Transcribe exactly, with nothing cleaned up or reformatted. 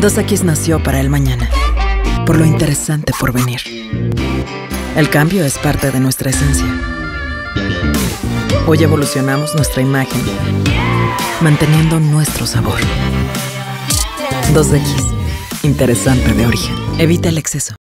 dos equis nació para el mañana, por lo interesante por venir. El cambio es parte de nuestra esencia. Hoy evolucionamos nuestra imagen, manteniendo nuestro sabor. dos equis, interesante de origen. Evita el exceso.